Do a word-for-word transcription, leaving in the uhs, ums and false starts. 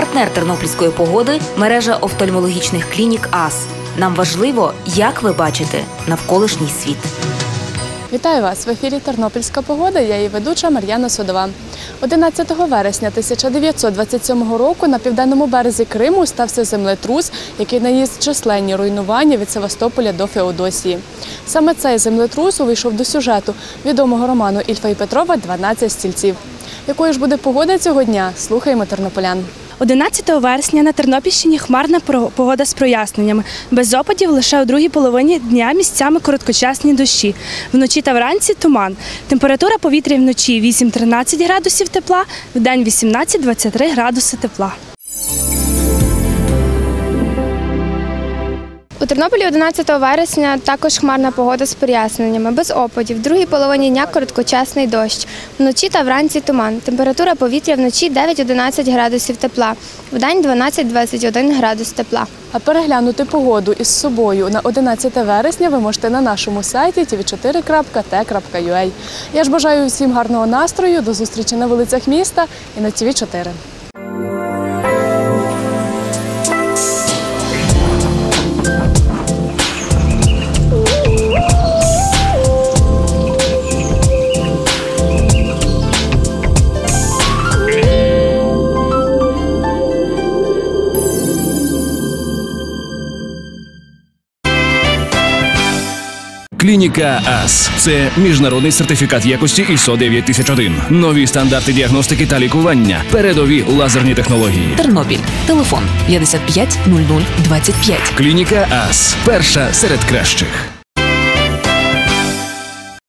Партнер тернопільської погоди – мережа офтальмологічних клінік АС. Нам важливо, як ви бачите навколишній світ. Вітаю вас! В ефірі «Тернопільська погода», я її ведуча Мар'яна Судова. одинадцятого вересня тисяча дев'ятсот двадцять сьомого року на південному березі Криму стався землетрус, який наніс численні руйнування від Севастополя до Феодосії. Саме цей землетрус увійшов до сюжету відомого роману Ільфа і Петрова «дванадцять стільців». Якою ж буде погода цього дня? Слухаємо тернополян. одинадцятого вересня на Тернопільщині хмарна погода з проясненнями. Без опадів лише у другій половині дня місцями короткочасні дощі. Вночі та вранці – туман. Температура повітря вночі вісім-тринадцять градусів тепла, вдень вісімнадцять-двадцять три градуси тепла. У Тернополі одинадцятого вересня також хмарна погода з проясненнями, без опадів. В другій половині дня короткочасний дощ. Вночі та вранці туман. Температура повітря вночі дев'ять-одинадцять градусів тепла, вдень дванадцять-двадцять один градус тепла. А переглянути погоду із собою на одинадцяте вересня ви можете на нашому сайті ті ві чотири крапка те крапка ю а. Я ж бажаю всім гарного настрою, до зустрічі на вулицях міста і на ті ві чотири. Клініка АС – це міжнародний сертифікат якості ай ес о дев'ять тисяч один. Нові стандарти діагностики та лікування. Передові лазерні технології. Тернопіль. Телефон п'ятдесят п'ять нуль нуль двадцять п'ять. Клініка АС – перша серед кращих.